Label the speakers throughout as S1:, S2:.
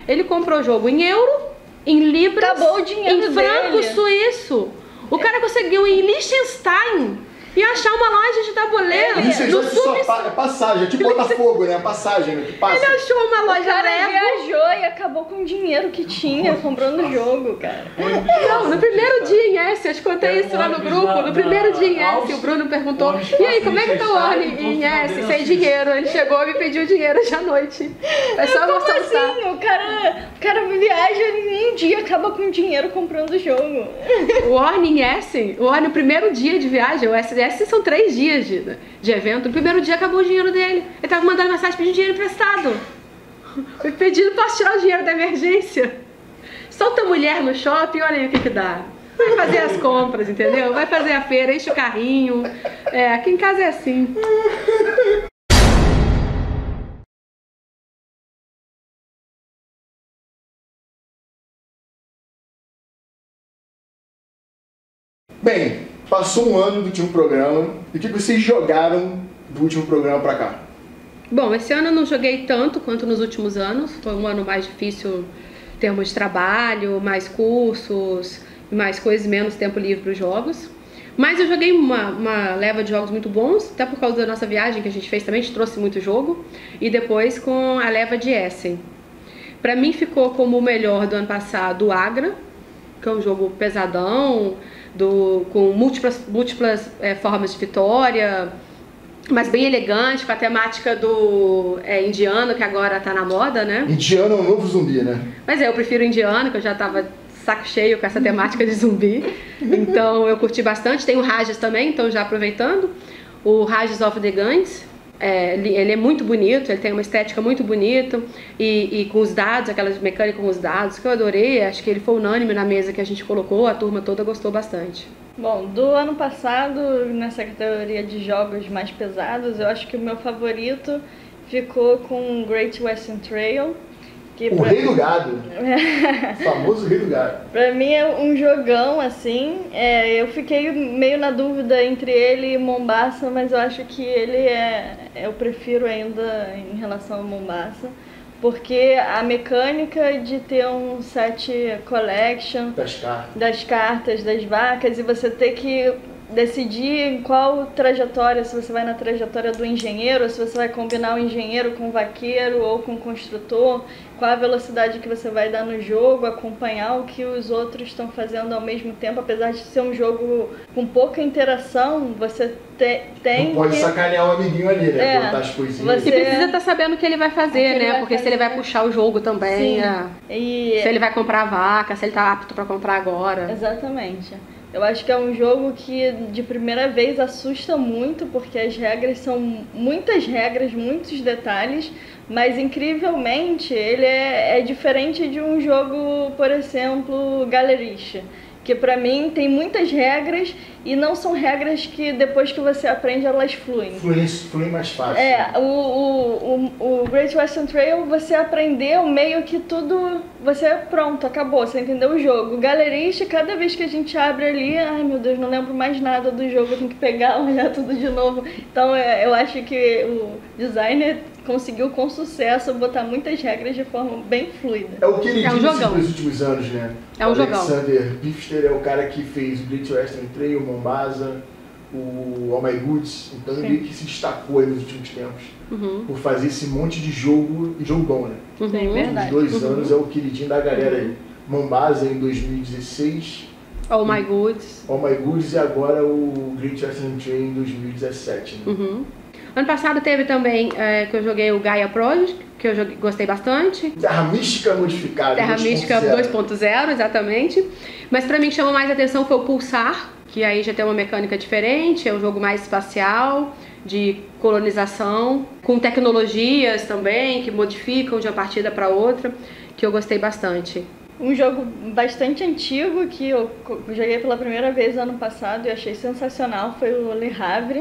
S1: Ele comprou o jogo em euro, em libras,
S2: acabou o dinheiro
S1: em franco
S2: dele.
S1: suíço. O cara conseguiu em Liechtenstein e achar uma loja de tabuleiro.
S3: Liechtenstein é passagem, é tipo Botafogo, né? Passagem, né? Que passa.
S1: Ele achou uma loja
S2: O cara
S1: Lego.
S2: viajou e acabou com o dinheiro que tinha comprando o jogo, cara.
S1: Não, no primeiro dia em Essen, eu te contei isso lá no grupo. No primeiro dia em Essen, o Bruno perguntou: e aí, como é que tá o Orne em Essen? Sem dinheiro. Ele chegou e me pediu dinheiro hoje à noite. É só
S2: Como
S1: emoção.
S2: assim? O cara viaja e em um dia acaba com o dinheiro comprando o jogo.
S1: O Orne em Essen, o Orne, o primeiro dia de viagem, o Essen são 3 dias de evento. No primeiro dia acabou o dinheiro dele. Ele tava mandando mensagem pedindo dinheiro emprestado. Foi pedindo, posso tirar o dinheiro da emergência? Solta a mulher no shopping, olha aí o que dá. Vai fazer as compras, entendeu? Vai fazer a feira, enche o carrinho. Aqui em casa é assim.
S3: Bem, passou um ano do último programa. E o que vocês jogaram do último programa pra cá?
S1: Bom, esse ano eu não joguei tanto quanto nos últimos anos. Foi um ano mais difícil em termos de trabalho, mais cursos, mais coisas, menos tempo livre para os jogos. Mas eu joguei uma leva de jogos muito bons, até por causa da nossa viagem que a gente fez também, a gente trouxe muito jogo. E depois com a leva de Essen. Pra mim ficou como o melhor do ano passado o Agra, que é um jogo pesadão, com múltiplas formas de vitória, mas bem elegante, com a temática do indiano, que agora tá na moda, né?
S3: Indiano é um novo zumbi, né?
S1: Mas eu prefiro indiano, que eu já tava saco cheio com essa temática de zumbi. Então eu curti bastante. Tem o Rajas também, então já aproveitando. O Rajas of the Guns, ele é muito bonito, ele tem uma estética muito bonita. E com os dados, aquelas mecânicas com os dados, que eu adorei. Acho que ele foi unânime na mesa que a gente colocou, a turma toda gostou bastante.
S2: Bom, do ano passado, nessa categoria de jogos mais pesados, eu acho que o meu favorito ficou com Great Western Trail.
S3: O Rei do Gado. O famoso Rei do Gado.
S2: Pra mim é um jogão, assim. Eu fiquei meio na dúvida entre ele e Mombasa, mas eu acho que ele eu prefiro ainda em relação a Mombasa. Porque a mecânica de ter um set collection das cartas, das vacas, e você ter que decidir em qual trajetória, se você vai na trajetória do engenheiro, se você vai combinar o engenheiro com o vaqueiro ou com o construtor, qual a velocidade que você vai dar no jogo, acompanhar o que os outros estão fazendo ao mesmo tempo, apesar de ser um jogo com pouca interação, você tem
S3: não pode sacanear o amiguinho ali, né? Botar as coisinhas.
S1: Você precisa estar sabendo o que ele vai fazer, né? Porque se ele vai puxar o jogo também, se ele vai comprar a vaca, se ele tá apto para comprar agora.
S2: Exatamente. Eu acho que é um jogo que de primeira vez assusta muito, porque as regras são muitas regras, muitos detalhes, mas incrivelmente ele é diferente de um jogo, por exemplo, Galeriche, que pra mim tem muitas regras e não são regras que depois que você aprende elas fluem.
S3: Fluem mais fácil.
S2: O Great Western Trail você aprendeu meio que tudo, pronto, acabou, você entendeu o jogo. O Galeriche, cada vez que a gente abre ali, ai meu Deus, não lembro mais nada do jogo, eu tenho que pegar, olhar tudo de novo. Então eu acho que o designer conseguiu com sucesso botar muitas regras de forma bem fluida.
S3: É o que ele disse nos últimos anos, né?
S1: É um jogão.
S3: Alexander Pfister é o cara que fez o Great Western Trail, Mombasa, o All My Goods, então ele que se destacou aí nos últimos tempos por fazer esse monte de jogo bom, né?
S2: Sim, verdade.
S3: Nos 2 anos é o queridinho da galera aí. Mombasa em 2016.
S1: All My Goods.
S3: All My Goods e agora o Great Western Trail em 2017, né?
S1: Ano passado teve também, que eu joguei o Gaia Project, que eu gostei bastante.
S3: Terra Mística modificada.
S1: Terra Mística 2.0, exatamente. Mas pra mim que chamou mais atenção foi o Pulsar, que aí já tem uma mecânica diferente, é um jogo mais espacial, de colonização, com tecnologias também, que modificam de uma partida para outra, que eu gostei bastante.
S2: Um jogo bastante antigo que eu joguei pela primeira vez ano passado e achei sensacional foi o Le Havre,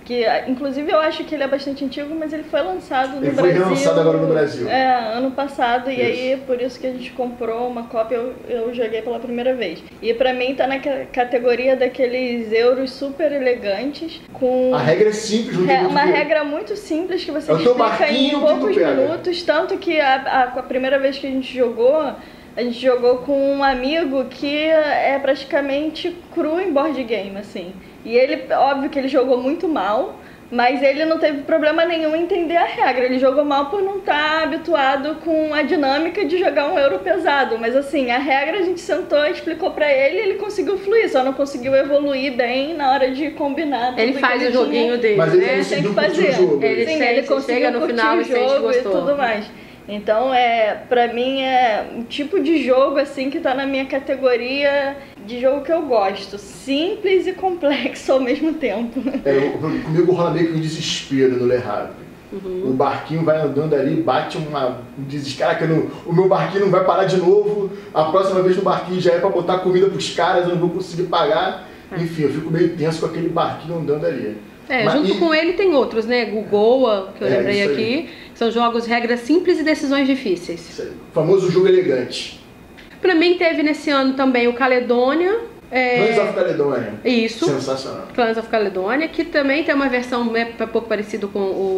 S2: Que, inclusive, eu acho que ele é bastante antigo, mas ele foi lançado no Brasil.
S3: Ele foi relançado agora no Brasil.
S2: Ano passado, e aí por isso que a gente comprou uma cópia, eu joguei pela primeira vez. E pra mim tá na categoria daqueles euros super elegantes, com...
S3: A regra é simples, não tem muito
S2: uma regra muito simples que você explica em poucos minutos, tanto que a primeira vez que a gente jogou com um amigo que é praticamente cru em board game, assim. E ele, óbvio que ele jogou muito mal, mas ele não teve problema nenhum em entender a regra. Ele jogou mal por não estar habituado com a dinâmica de jogar um euro pesado. Mas assim, a regra a gente sentou, explicou pra ele e ele conseguiu fluir. Só não conseguiu evoluir bem na hora de combinar.
S1: Ele faz o joguinho dele,
S3: mas ele
S1: né?
S3: tem que fazer.
S2: Ele conseguiu no final o jogo e tudo mais. Então, pra mim, é um tipo de jogo assim que tá na minha categoria de jogo que eu gosto. Simples e complexo ao mesmo tempo.
S3: Comigo rola meio que um desespero no Le Havre. O barquinho vai andando ali, bate um desespero. Caraca, o meu barquinho não vai parar de novo. A próxima vez no barquinho já é pra botar comida pros caras, eu não vou conseguir pagar. Enfim, eu fico meio tenso com aquele barquinho andando ali.
S1: Junto com ele tem outros, né? O Goa, que eu lembrei aqui. São jogos, regras simples e decisões difíceis.
S3: Isso aí. O famoso jogo elegante.
S1: Pra mim teve nesse ano também o Caledônia.
S3: Clans of Caledonia.
S1: Isso.
S3: Sensacional.
S1: Clans of Caledonia, que também tem uma versão um pouco parecido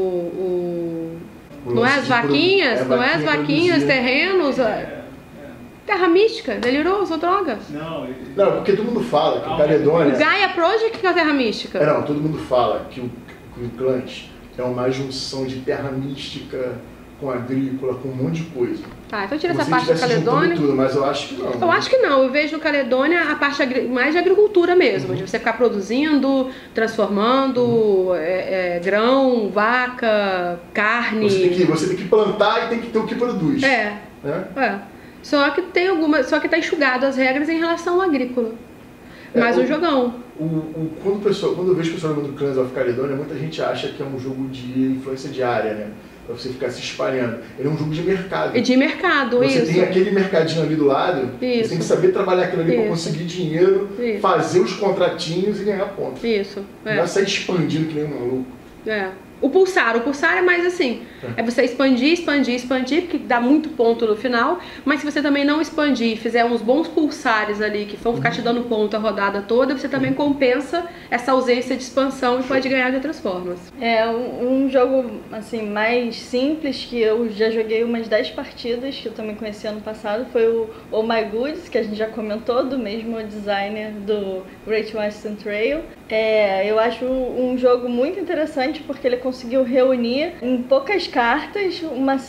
S1: com não é as vaquinhas? Não é as vaquinhas, terrenos... Terra Mística, Delirous ou Drogas?
S3: Não, porque todo mundo fala que o Caledônia...
S1: O Gaia Project que é a Terra Mística.
S3: Não, todo mundo fala que o Clans é uma junção de Terra Mística com agrícola, com um monte de coisa.
S1: Tá, então tira essa parte do Caledônia.
S3: Tudo, mas eu acho que não.
S1: Eu acho que não, eu vejo no Caledônia a parte mais de agricultura mesmo, de você ficar produzindo, transformando grão, vaca, carne.
S3: Você tem que plantar e tem que ter o que produz.
S1: Só que tá enxugado as regras em relação ao agrícola. Mas um jogão.
S3: Quando eu vejo o pessoal jogando Clans of Caledonia, muita gente acha que é um jogo de influência diária, né? Pra você ficar se espalhando. Ele é um jogo de mercado.
S1: E de mercado,
S3: isso. Você tem aquele mercadinho ali do lado, você tem que saber trabalhar aquilo ali pra conseguir dinheiro, fazer os contratinhos e ganhar pontos.
S1: Isso.
S3: Não é sair expandindo que nem um maluco.
S1: O pulsar é mais assim, é você expandir, porque dá muito ponto no final, mas se você também não expandir, fizer uns bons pulsares ali, que vão ficar te dando ponto a rodada toda, você também compensa essa ausência de expansão e pode ganhar de outras formas.
S2: Um jogo assim mais simples, que eu já joguei umas 10 partidas, que eu também conheci ano passado, foi o Oh My Goods, que a gente já comentou, do mesmo designer do Great Western Trail. Eu acho um jogo muito interessante porque ele conseguiu reunir em poucas cartas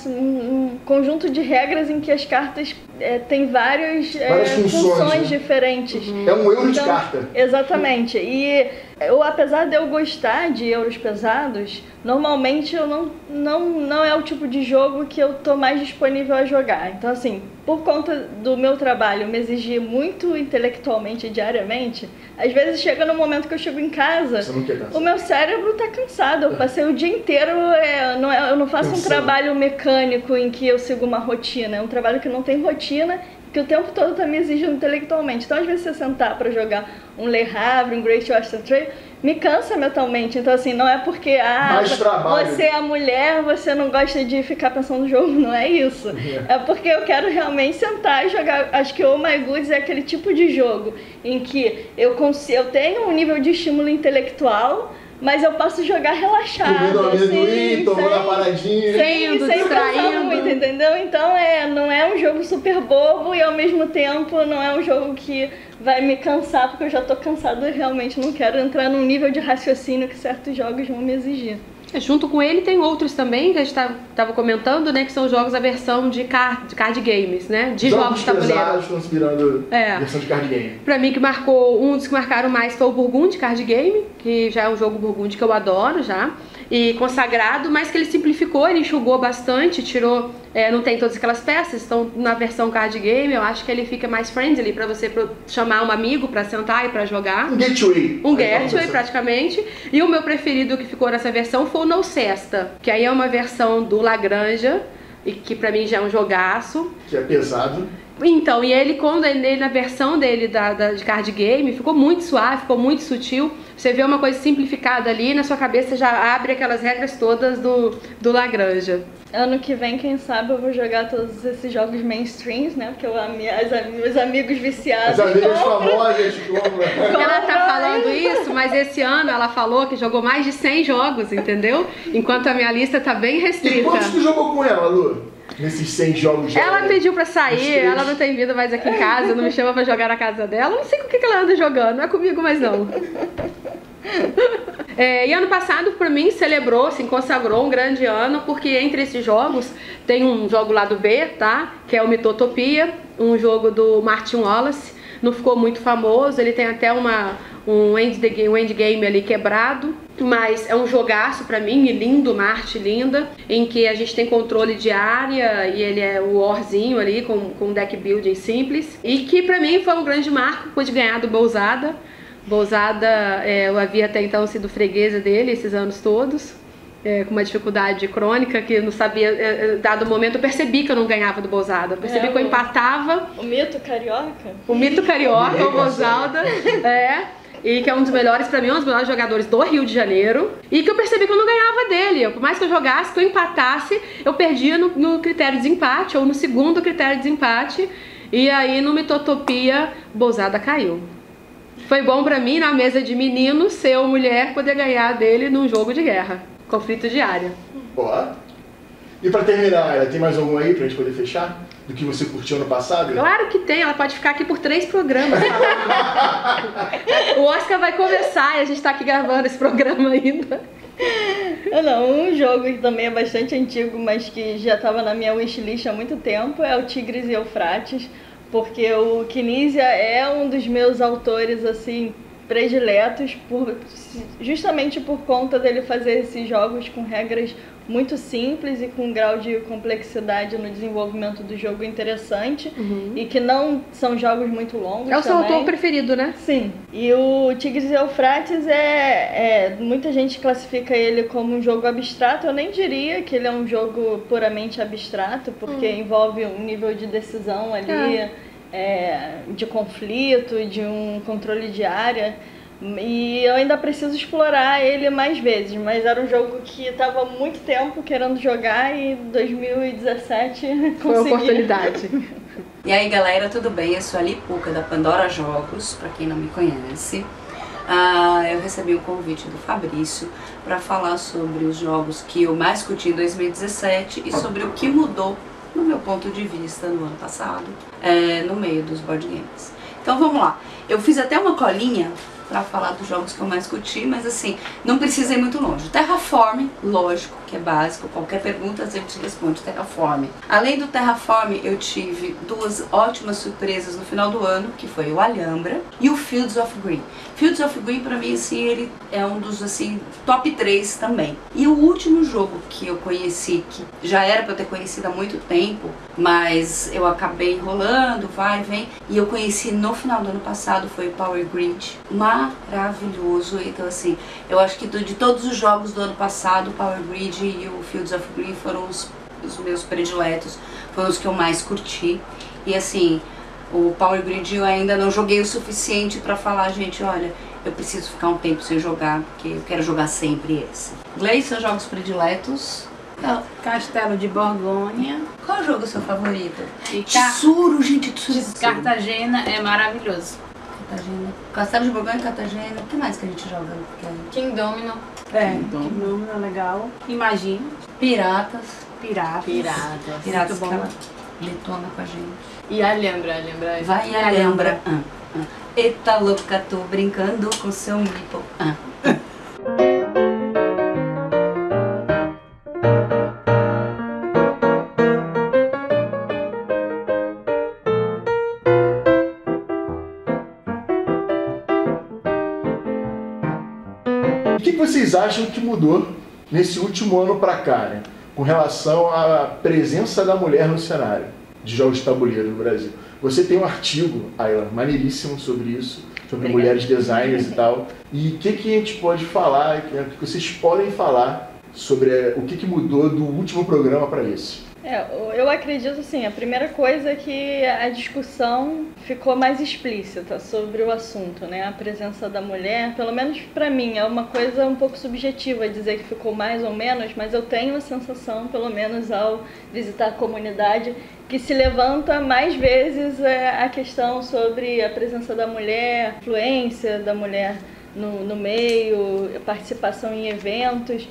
S2: um conjunto de regras em que as cartas têm várias funções diferentes.
S3: É um euro de carta.
S2: Exatamente. E apesar de eu gostar de euros pesados, normalmente eu não é o tipo de jogo que eu tô mais disponível a jogar. Então, assim, por conta do meu trabalho me exigir muito intelectualmente diariamente, às vezes chega no momento que eu chego em casa, o meu cérebro tá cansado. Eu passei o dia inteiro, eu não faço um trabalho mecânico em que eu sigo uma rotina, é um trabalho que não tem rotina, que o tempo todo tá me exigindo intelectualmente. Então, às vezes, você sentar para jogar um Le Havre, um Great Western Trail, me cansa mentalmente. Então, assim, não é porque você é mulher, você não gosta de ficar pensando no jogo, não é isso. É porque eu quero realmente sentar e jogar. Acho que Oh My Goods é aquele tipo de jogo em que eu tenho um nível de estímulo intelectual, mas eu posso jogar relaxado,
S3: comendo amendoim, tomando a paradinha,
S2: sem pensar muito, entendeu? Então não é um jogo super bobo e ao mesmo tempo não é um jogo que vai me cansar, porque eu já tô cansado e realmente não quero entrar num nível de raciocínio que certos jogos vão me exigir.
S1: Junto com ele tem outros também, que a gente estava comentando, né, que são jogos a versão de card games, né, de jogos de tabuleiro.
S3: Estão inspirando versão de card game.
S1: Pra mim, um dos que marcaram mais foi o Burgundy Card Game, que já é um jogo Burgundy que eu adoro já, e consagrado, mas que ele simplificou, ele enxugou bastante, tirou, não tem todas aquelas peças, então na versão card game eu acho que ele fica mais friendly pra você chamar um amigo pra sentar e pra jogar.
S3: Um gateway.
S1: Um gateway, praticamente. E o meu preferido que ficou nessa versão foi o No Cesta, que aí é uma versão do Lagrange, e que pra mim já é um jogaço.
S3: Que é pesado.
S1: Então, e ele, quando ele na versão dele de card game, ficou muito suave, ficou muito sutil. Você vê uma coisa simplificada ali, na sua cabeça já abre aquelas regras todas do Lagrange.
S2: Ano que vem, quem sabe, eu vou jogar todos esses jogos mainstreams, né? Porque meus amigos viciados.
S3: As amigas famosas compram.
S1: Ela tá falando isso, mas esse ano ela falou que jogou mais de 100 jogos, entendeu? Enquanto a minha lista tá bem restrita.
S3: E quantos tu jogou com ela, Lu? Nesses 100 jogos.
S1: Ela pediu pra sair, ela não tem vida mais aqui em casa, não me chama pra jogar na casa dela. Não sei com o que ela anda jogando, não é comigo mais não. E ano passado, pra mim, celebrou, assim, consagrou um grande ano, porque entre esses jogos tem um jogo lá do B, tá? Que é o Mitotopia, um jogo do Martin Wallace. Não ficou muito famoso, ele tem até um endgame ali quebrado, mas é um jogaço pra mim, lindo, uma arte linda, em que a gente tem controle de área e ele é o warzinho ali com um deck building simples, e que pra mim foi um grande marco, pude ganhar do Bolzada. Bolzada, eu havia até então sido freguesa dele esses anos todos, com uma dificuldade crônica que eu não sabia, dado momento eu percebi que eu não ganhava do Bolzada, percebi que eu empatava.
S2: O mito carioca?
S1: O mito carioca, o Bolzada, e que é um dos melhores, pra mim, um dos melhores jogadores do Rio de Janeiro, e que eu percebi que eu não ganhava dele. Por mais que eu jogasse, que eu empatasse, eu perdia no critério de desempate, ou no segundo critério de desempate, e aí no Mitotopia, Bolzada caiu. Foi bom pra mim, na mesa de meninos, ser uma mulher, poder ganhar dele num jogo de guerra. Conflito de área.
S3: Boa. E pra terminar, tem mais algum aí pra gente poder fechar? Do que você curtiu ano passado?
S1: Claro que tem, ela pode ficar aqui por 3 programas falando. O Oscar vai começar e a gente tá aqui gravando esse programa ainda.
S2: Não, um jogo que também é bastante antigo, mas que já tava na minha wishlist há muito tempo, é o Tigres e Eufrates. Porque o Knizia é um dos meus autores, assim, prediletos, justamente por conta dele fazer esses jogos com regras muito simples e com um grau de complexidade no desenvolvimento do jogo interessante, e que não são jogos muito longos.
S1: É o seu autor preferido, né?
S2: Sim. E o Tigres e Eufrates muita gente classifica ele como um jogo abstrato. Eu nem diria que ele é um jogo puramente abstrato, porque envolve um nível de decisão ali, de conflito, de um controle de área. E eu ainda preciso explorar ele mais vezes, mas era um jogo que estava há muito tempo querendo jogar e em 2017 consegui.
S1: Foi a oportunidade.
S4: E aí galera, tudo bem? Eu sou a Lipuca da Pandora Jogos, pra quem não me conhece. Eu recebi um convite do Fabrício para falar sobre os jogos que eu mais curti em 2017 e sobre o que mudou, no meu ponto de vista, no ano passado, no meio dos board games. Então vamos lá, eu fiz até uma colinha pra falar dos jogos que eu mais curti, mas assim, não precisa ir muito longe. Terraform, lógico, que é básico, qualquer pergunta sempre te responde Terraform. Além do Terraform, eu tive 2 ótimas surpresas no final do ano, que foi o Alhambra e o Fields of Green. Fields of Green, pra mim, assim, ele é um dos, assim, top 3 também. E o último jogo que eu conheci, que já era pra eu ter conhecido há muito tempo, mas eu acabei enrolando, vai e vem, e eu conheci no final do ano passado, foi o Power Grid. Maravilhoso. Então assim, eu acho que de todos os jogos do ano passado, o Power Grid e o Fields of Green foram os meus prediletos, foram os que eu mais curti. E assim, o Power Grid eu ainda não joguei o suficiente pra falar, gente, olha, eu preciso ficar um tempo sem jogar, porque eu quero jogar sempre esse. Gleice, seus jogos prediletos?
S5: Castelo de Borgonha.
S4: Qual jogo é o seu favorito?
S5: E
S4: Tesouro, gente, Tesouro.
S5: Cartagena é maravilhoso.
S4: Cartagena. Castelo de Borgonha e Cartagena. O que mais que a gente joga?
S5: King Domino. King Domino é legal. Imagine.
S4: Piratas.
S5: Piratas.
S4: Piratas
S5: muito
S4: que
S5: bom.
S4: ela detona com a gente.
S5: E Alhambra.
S4: Vai, Alhambra. Eita louca, tô brincando com seu mipo.
S3: O que vocês acham que mudou nesse último ano pra cá, né? Com relação à presença da mulher no cenário de jogos de tabuleiro no Brasil? Você tem um artigo, Ayla, maneiríssimo sobre isso, sobre mulheres designers e tal. E o que a gente pode falar, o que vocês podem falar sobre o que mudou do último programa para esse?
S2: Eu acredito assim, a primeira coisa é que a discussão ficou mais explícita sobre o assunto, né? A presença da mulher, pelo menos para mim, é uma coisa um pouco subjetiva dizer que ficou mais ou menos, mas eu tenho a sensação, pelo menos ao visitar a comunidade, que se levanta mais vezes a questão sobre a presença da mulher, a influência da mulher no meio, participação em eventos.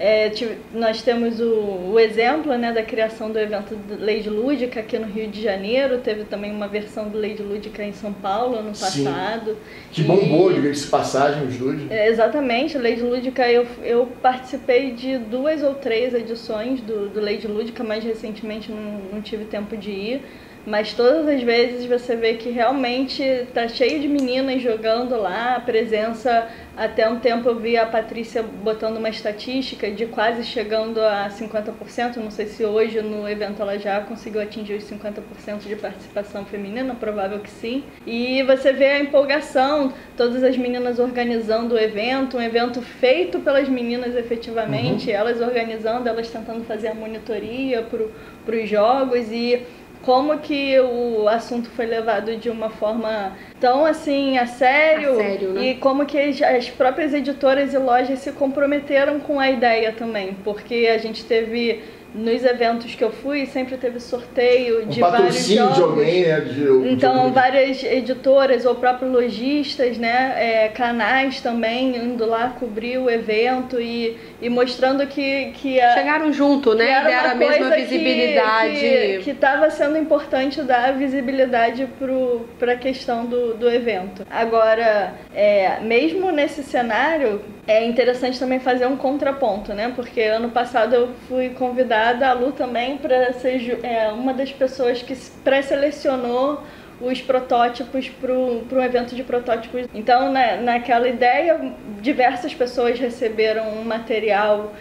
S2: Nós temos o exemplo, né, da criação do evento Lady Lúdica aqui no Rio de Janeiro. Teve também uma versão do Lady Lúdica em São Paulo ano passado.
S3: Sim. Que bombou, diga-se de passagem, os dois.
S2: Exatamente, Lady Lúdica, eu participei de 2 ou 3 edições do Lady Lúdica, mais recentemente não tive tempo de ir. Mas todas as vezes você vê que realmente tá cheio de meninas jogando lá, a presença, até um tempo eu vi a Patrícia botando uma estatística de quase chegando a 50%, não sei se hoje no evento ela já conseguiu atingir os 50% de participação feminina, provável que sim. E você vê a empolgação, todas as meninas organizando o evento, um evento feito pelas meninas efetivamente, elas organizando, elas tentando fazer a monitoria para os jogos e como que o assunto foi levado de uma forma tão assim a sério,
S1: né?
S2: E como que as próprias editoras e lojas se comprometeram com a ideia também, porque a gente teve nos eventos que eu fui, sempre teve sorteio de vários jogos.
S3: De alguém, né?
S2: Então, várias editoras ou próprios lojistas, né? Canais também indo lá cobrir o evento e mostrando que
S1: chegaram junto, né? E deram a mesma visibilidade.
S2: Que estava sendo importante dar visibilidade para a questão do evento. Agora, mesmo nesse cenário, é interessante também fazer um contraponto, né? Porque ano passado eu fui convidada, a Lu também, para ser uma das pessoas que pré-selecionou os protótipos para um evento de protótipos. Então, naquela ideia, diversas pessoas receberam um material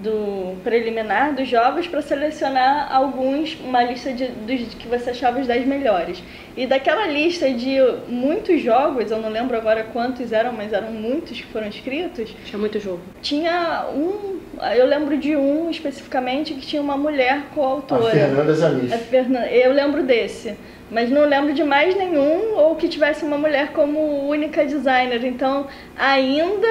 S2: do preliminar dos jogos para selecionar uma lista dos que você achava os 10 melhores. E daquela lista de muitos jogos, eu não lembro agora quantos eram, mas eram muitos que foram escritos.
S1: Tinha muito jogo.
S2: Tinha eu lembro de um especificamente que tinha uma mulher coautora.
S3: A Fernanda Zanif.
S2: Eu lembro desse. Mas não lembro de mais nenhum ou que tivesse uma mulher como única designer. Então, ainda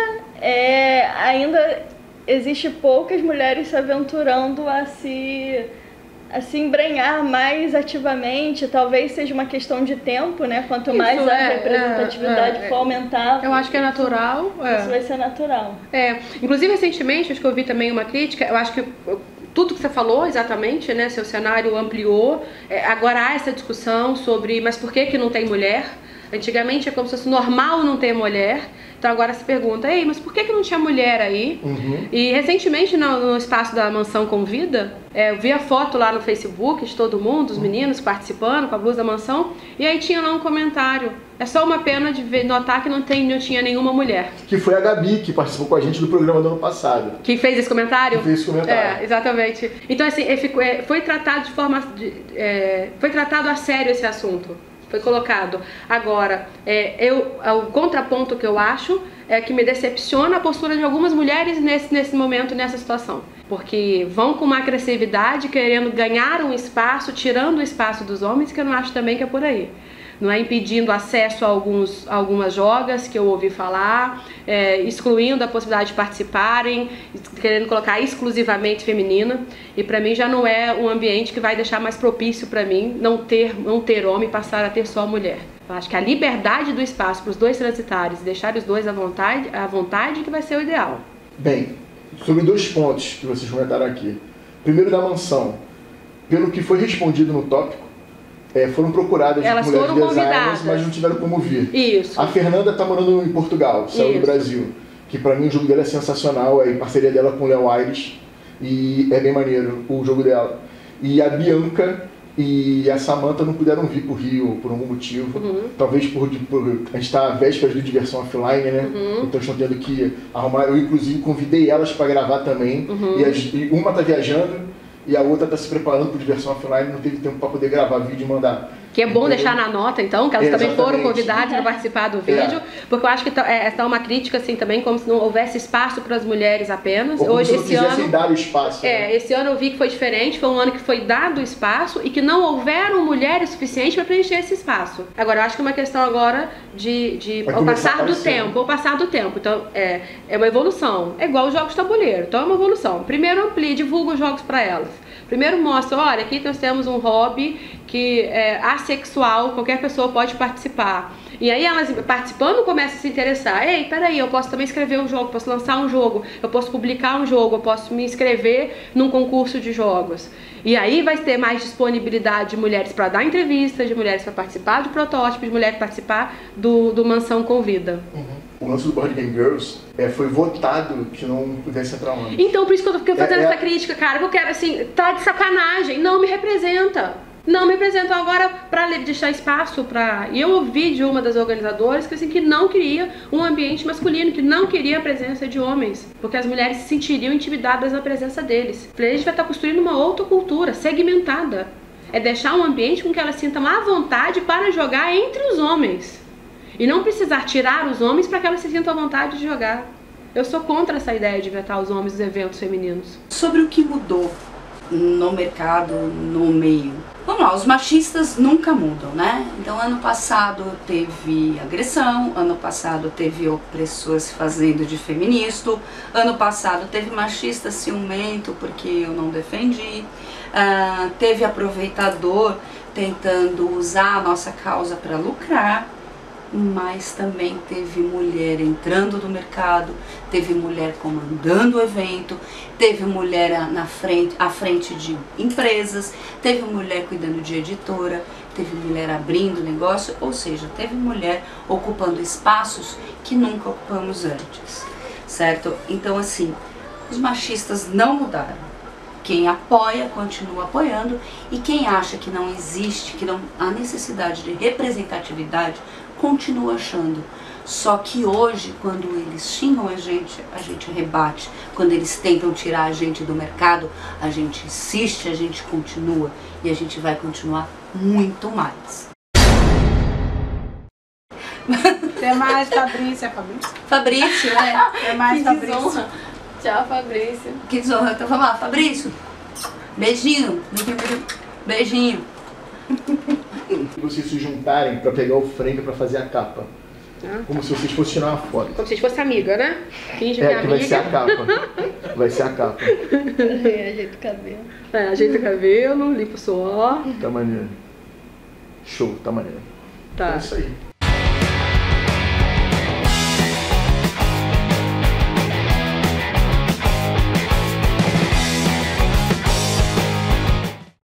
S2: existe poucas mulheres se aventurando a se embrenhar mais ativamente. Talvez seja uma questão de tempo, né? Quanto mais a representatividade for aumentar...
S1: Eu acho que é natural.
S2: Isso vai ser natural.
S1: Inclusive, recentemente, acho que eu vi também uma crítica, eu acho que tudo que você falou exatamente, né? Seu cenário ampliou. Agora há essa discussão sobre, mas por que não tem mulher? Antigamente é como se fosse normal não ter mulher. Então agora se pergunta, mas por que não tinha mulher aí? E recentemente no espaço da Mansão Convida, eu vi a foto lá no Facebook de todo mundo, os meninos participando com a blusa da mansão, e aí tinha lá um comentário. É só uma pena de notar que não tinha nenhuma mulher. Que foi a Gabi, que participou com a gente do programa do ano passado. Que fez esse comentário? Que fez esse comentário. Exatamente. Então assim, foi tratado foi tratado a sério esse assunto. Foi colocado. Agora, o contraponto que eu acho é que me decepciona a postura de algumas mulheres nesse momento, nessa situação. Porque vão com uma agressividade, querendo ganhar um espaço, tirando o espaço dos homens, que eu não acho também que é por aí. Não é impedindo acesso a algumas jogas que eu ouvi falar, excluindo a possibilidade de participarem, querendo colocar exclusivamente feminina. E para mim já não é um ambiente que vai deixar mais propício para mim não ter homem e passar a ter só mulher. Eu acho que a liberdade do espaço para os dois transitarem e deixar os dois à vontade que vai ser o ideal. Bem, sobre 2 pontos que vocês comentaram aqui. Primeiro, da mansão. Pelo que foi respondido no tópico, foram procuradas elas
S3: mulheres
S1: foram
S3: designers,
S1: convidadas,
S3: mas não tiveram como vir.
S1: Isso.
S3: A Fernanda está morando em Portugal, saiu do Brasil. Que para mim o jogo dela é sensacional, é em parceria dela com o Léo Aires. E é bem maneiro o jogo dela. E a Bianca e a Samantha não puderam vir para o Rio por algum motivo. Talvez por a gente está à vésperas de diversão offline, né? Então estão tendo que arrumar. Eu inclusive convidei elas para gravar também. E uma está viajando e a outra está se preparando para diversão offline, não teve tempo para poder gravar vídeo e mandar.
S1: Que é bom deixar na nota, então, que elas também foram
S3: Exatamente.
S1: convidadas para participar do vídeo, porque eu acho que tá uma crítica, assim, também, como se não houvesse espaço para as mulheres apenas.
S3: Ou como
S1: Hoje,
S3: se não
S1: esse
S3: quisessem
S1: ano,
S3: dar o espaço. Né?
S1: esse ano eu vi que foi diferente, foi um ano que foi dado espaço e que não houveram mulheres suficientes para preencher esse espaço. Agora, eu acho que é uma questão agora ao passar do tempo, Então, é uma evolução. É igual os jogos de tabuleiro, então é uma evolução. Primeiro amplia, divulga os jogos para elas. Primeiro mostra, olha, aqui nós temos um hobby que é assexual, qualquer pessoa pode participar. E aí elas participando começam a se interessar. Ei, peraí, eu posso também escrever um jogo, posso lançar um jogo, eu posso publicar um jogo, eu posso me inscrever num concurso de jogos. E aí vai ter mais disponibilidade de mulheres para dar entrevistas, de mulheres para participar de protótipos, de mulheres para participar do Mansão Convida.
S3: O lance do Board Game Girls foi votado que não pudesse entrar homens.
S1: Então, por isso que eu tô fazendo essa crítica, cara, porque eu quero, assim, tá de sacanagem, não me representa. Não me representam agora para deixar espaço para... E eu ouvi de uma das organizadoras que, assim, que não queria um ambiente masculino, que não queria a presença de homens, porque as mulheres se sentiriam intimidadas na presença deles. Falei, a gente vai estar construindo uma outra cultura, segmentada. É deixar um ambiente com que elas sintam à vontade para jogar entre os homens. E não precisar tirar os homens para que elas se sintam à vontade de jogar. Eu sou contra essa ideia de vetar os homens nos eventos femininos.
S4: Sobre o que mudou no mercado, no meio. Vamos lá, os machistas nunca mudam, né? Então, ano passado teve agressão, ano passado teve opressor se fazendo de feminista, ano passado teve machista ciumento porque eu não defendi, teve aproveitador tentando usar a nossa causa para lucrar. Mas também teve mulher entrando no mercado, teve mulher comandando o evento, teve mulher à frente de empresas, teve mulher cuidando de editora, teve mulher abrindo negócio, ou seja, teve mulher ocupando espaços que nunca ocupamos antes, certo? Então, assim, os machistas não mudaram. Quem apoia, continua apoiando, e quem acha que não existe, que não há necessidade de representatividade, continua achando. Só que hoje, quando eles xingam a gente rebate. Quando eles tentam tirar a gente do mercado, a gente insiste, a gente continua. E a gente vai continuar muito mais.
S5: Até mais, Fabrício. É Fabrício?
S4: Fabrício, né?
S5: Até mais,
S1: Que
S5: Fabrício.
S1: desonra. Tchau, Fabrício.
S4: Que desonra. Então vamos lá, Fabrício. Beijinho. Beijinho.
S3: Vocês se juntarem pra pegar o frame pra fazer a capa. Como se vocês fossem tirar uma foto.
S1: Como se a gente fosse amiga, né? Finge que é amiga.
S3: Vai ser a capa. Vai ser a capa.
S2: Ajeita o cabelo.
S1: Ajeita o cabelo, limpa o suor.
S3: Tá maneiro. Show, tá maneiro.
S1: Tá.
S3: É isso aí.